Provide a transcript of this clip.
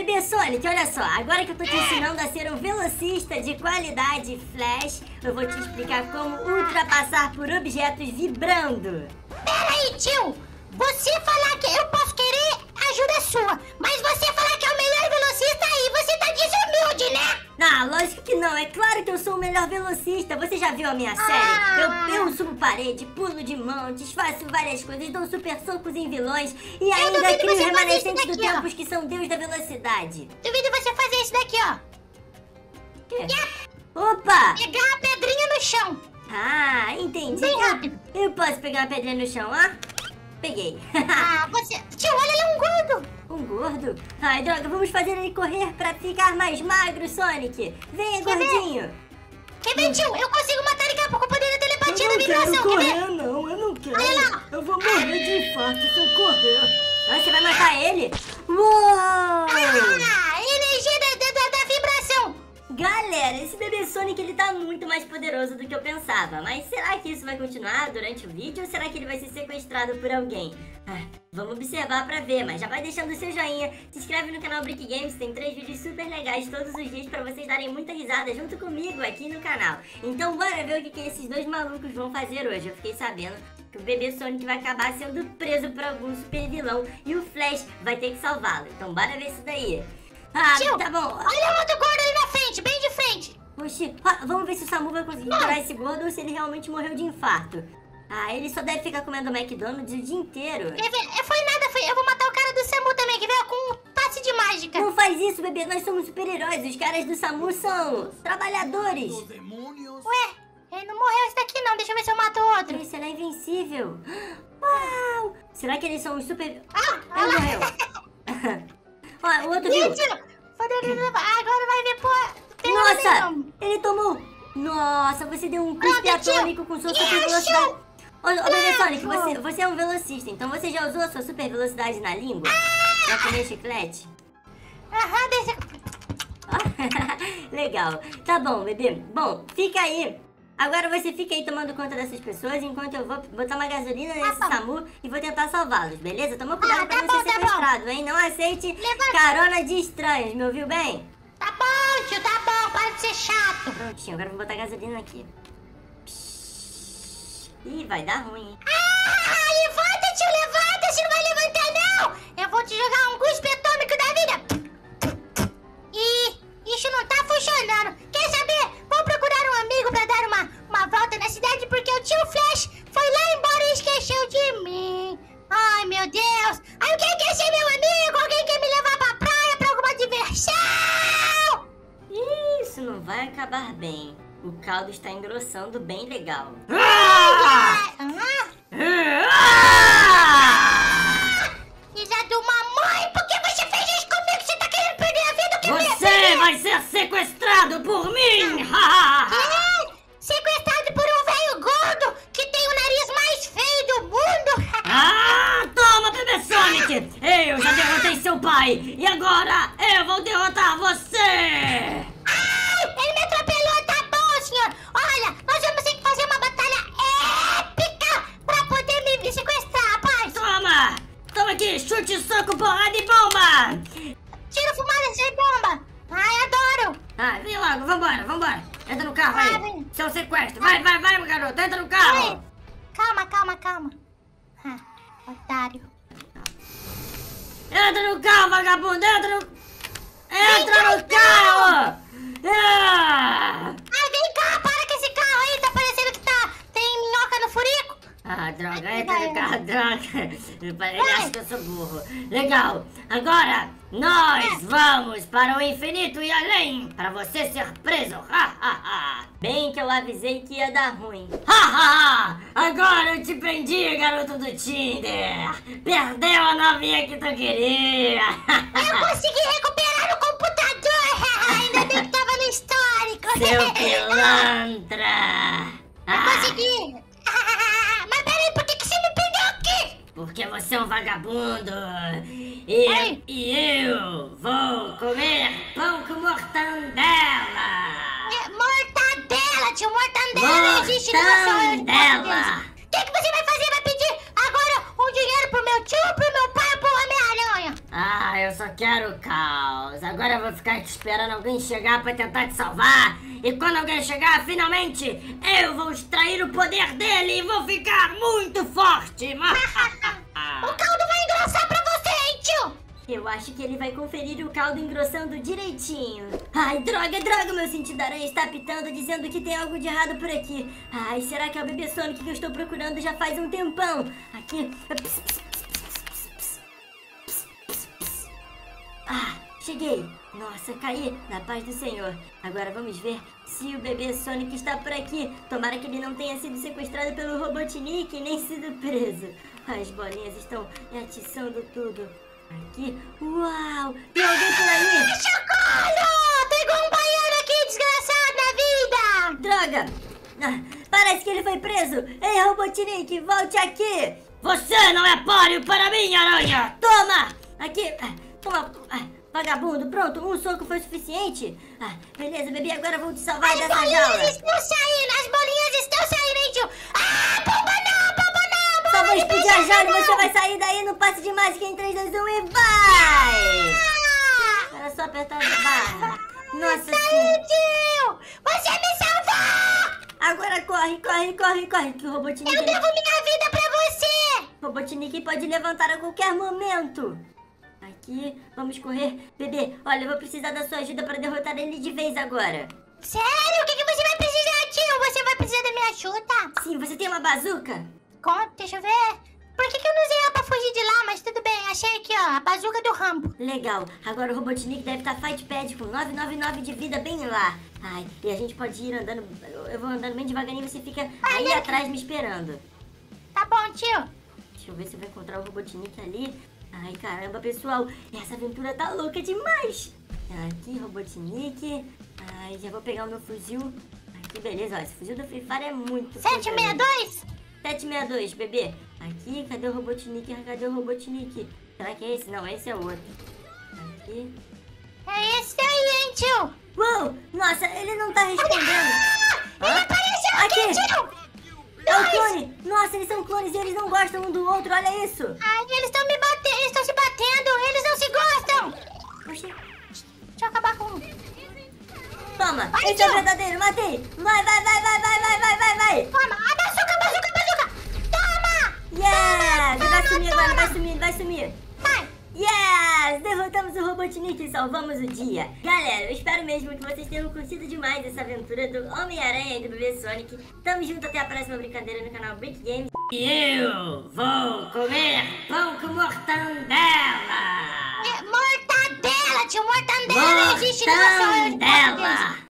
bebê Sonic, olha só, agora que eu tô te ensinando a ser um velocista de qualidade Flash, eu vou te explicar como ultrapassar por objetos vibrando. Peraí, tio! Você falar que eu posso querer ajuda sua, mas você falar que é o melhor velocista aí, você tá desumilde, né? Ah, lógico que não, é claro que eu sou o melhor velocista. Você já viu a minha série? Eu subo parede, pulo de montes, faço várias coisas, dou super socos em vilões e ainda crio remanescentes do tempos que são deus da velocidade. Duvido você fazer isso daqui, ó. Quê? Opa! Pegar a pedrinha no chão. Ah, entendi. Bem rápido. Eu posso pegar uma pedrinha no chão, ó? Peguei. Você... Tio, olha, ele é um gordo. Um gordo? Ai, droga, vamos fazer ele correr pra ficar mais magro, Sonic. Venha, gordinho. Quer ver, tio? Eu consigo matar ele com o poder da telepatia da vibração. Eu não quero. Olha lá. Eu vou morrer de infarto se eu correr. Ah, você vai matar ele? Uou! Energia da vibração. Galera, esse bebê Sonic, ele tá muito mais poderoso do que eu pensava. Mas será que isso vai continuar durante o vídeo ou será que ele vai ser sequestrado por alguém? Vamos observar pra ver, mas já vai deixando o seu joinha. Se inscreve no canal Brick Games, tem 3 vídeos super legais todos os dias pra vocês darem muita risada junto comigo aqui no canal. Então bora ver o que esses dois malucos vão fazer hoje. Eu fiquei sabendo que o bebê Sonic vai acabar sendo preso por algum super vilão e o Flash vai ter que salvá-lo. Então bora ver isso daí. Tio, tá bom. Olha o outro gordo ali na frente, bem de frente. Oxi, vamos ver se o Samu vai conseguir curar esse gordo ou se ele realmente morreu de infarto. Ele só deve ficar comendo McDonald's o dia inteiro. Quer ver? Foi nada, eu vou matar o cara do Samu também, quer ver? Com um passe de mágica. Não faz isso, bebê, nós somos super-heróis. Os caras do Samu são trabalhadores. Ué, ele não morreu esse daqui não, deixa eu ver se eu mato o outro. Esse é invencível. Uau! Será que eles são os super... Ele morreu. Ó, o outro viu. Agora vai ver, pô. Nossa, ele tomou. Nossa, você deu um cuspe atômico com sua super velocidade. Ô, bebê Sonic, você é um velocista, então você já usou a sua super velocidade na língua? Pra comer chiclete? Deixa... Legal. Tá bom, bebê. Bom, fica aí. Agora você fica aí tomando conta dessas pessoas enquanto eu vou botar uma gasolina nesse Samu e vou tentar salvá-los, beleza? Toma cuidado pra não ser sequestrado, hein? Não aceite carona de estranhos, me ouviu bem? Tá bom, tio, tá bom, para de ser chato. Prontinho, agora eu vou botar gasolina aqui. Ih, vai dar ruim, hein? Levanta, tio, levanta, você não vai levantar, não! Eu vou te jogar um cuspe atômico da vida! Isso não tá funcionando. Quer saber? Vou procurar um amigo pra dar uma volta na cidade porque o tio Flash foi lá embora e esqueceu de mim. Ai, meu Deus! Alguém quer ser meu amigo? Alguém quer me levar pra praia pra alguma diversão? Isso não vai acabar bem. O caldo está engrossando bem legal. Filha de uma mãe, por que você fez isso comigo? Você tá querendo perder a vida? Você vai ser sequestrado por mim! Sequestrado por um velho gordo que tem o nariz mais feio do mundo! Toma, bebê Sonic! Eu já derrotei seu pai! E agora eu vou derrotar você! Ele me atropelou, tá bom, senhor? Olha, nós vamos ter que fazer uma batalha épica pra poder me sequestrar, rapaz! Toma! Toma aqui, chute, soco, porrada e bomba! Tira fumada sem bomba! Ai, adoro! Vem logo, vambora! Entra no carro aí! Vem. Seu sequestro! Vai, meu garoto! Entra no carro! Calma. Otário. Entra no carro, vagabundo! Entra no carro! Vem cá, para com esse carro aí, tá parecendo que tem minhoca no furico. Droga, entra no carro, droga! Ele acha que eu sou burro. Legal! Agora, nós vamos para o infinito e além, para você ser preso! Bem que eu avisei que ia dar ruim. Agora eu te prendi, garoto do Tinder! Perdeu a novinha que tu queria! Eu consegui recuperar o computador! Ainda bem que tava no histórico! Seu pilantra! Eu consegui! Mas peraí, por que você me prendeu aqui? Porque você é um vagabundo! E eu vou comer pão com mortandela! Mortadela, tio! Mortadela não existe no Mortandela! O que você vai fazer? Vai pedir agora um dinheiro pro meu tio, pro meu pai ou pro Homem-Aranha? Eu só quero caos. Agora eu vou ficar te esperando alguém chegar pra tentar te salvar. E quando alguém chegar, finalmente, eu vou extrair o poder dele e vou ficar muito forte. O caldo vai engrossar pra você, hein, tio? Eu acho que ele vai conferir o caldo engrossando direitinho. Ai, droga, droga, meu sentido aranha está apitando, dizendo que tem algo de errado por aqui. Ai, será que é o bebê Sonic que eu estou procurando já faz um tempão? Aqui. Ah, cheguei. Nossa, caí na paz do Senhor. Agora vamos ver se o bebê Sonic está por aqui. Tomara que ele não tenha sido sequestrado pelo Robotnik nem sido preso. As bolinhas estão atiçando tudo. Aqui. Uau! Tem alguém por aí? Socorro! Tô igual um baiano aqui, desgraçado da vida! Droga! Ah, parece que ele foi preso. Ei, Robotnik, volte aqui! Você não é páreo para mim, aranha! Toma! Aqui. Toma. Vagabundo, pronto, um soco foi suficiente? Beleza, bebê, agora eu vou te salvar dessa jaula. As bolinhas estão saindo, hein, tio? Bomba não! Só vou explodir a jaula e você vai sair daí no passe de mágica em 3, 2, 1 e vai! Era só apertar a barra. Nossa senhora. Tio! Você me salvou! Agora corre, que o Robotnik... Eu devo minha vida pra você! O Robotnik pode levantar a qualquer momento. Aqui, vamos correr. Bebê, olha, eu vou precisar da sua ajuda para derrotar ele de vez agora. Sério? O que você vai precisar, tio? Você vai precisar da minha ajuda? Sim, você tem uma bazuca? Conta, deixa eu ver. Por que eu não usei ela pra fugir de lá? Mas tudo bem, achei aqui, ó, a bazuca do Rambo. Legal, agora o Robotnik deve estar fight pad com 999 de vida bem lá. Ai, e a gente pode ir andando, eu vou andando bem devagarinho, você fica aí atrás me esperando. Tá bom, tio. Deixa eu ver se eu vou encontrar o Robotnik ali. Ai, caramba, pessoal, essa aventura tá louca demais. Aqui, Robotnik. Ai, já vou pegar o meu fuzil. Aqui, beleza, ó, esse fuzil do Free Fire é muito 762? 762, bebê. Aqui, cadê o Robotnik? Cadê o Robotnik? Será que é esse? Não, esse é o outro. Aqui. É esse aí, hein, tio? Uou! Nossa, ele não tá respondendo. Ele apareceu aqui, tio! É o clone! Nossa, eles são clones e eles não gostam um do outro, olha isso! Ai, eles estão me batendo, eles estão se batendo, eles não se gostam! Oxi. Deixa eu acabar com um. Toma, Ai, esse é o tio. verdadeiro, matei! Vai! Toma, a bazuca! Toma! Yes! Toma, Vai sumir toma. agora, vai sumir! Vai! Yes! Derrotamos o Robotnik e salvamos o dia! Galera, eu espero mesmo que vocês tenham curtido demais essa aventura do Homem-Aranha e do Bebê Sonic. Tamo junto, até a próxima brincadeira no canal Brick Games. E eu vou comer pão com mortandela! Mortadela, tio, mortadela não existe no nosso... Mortandela!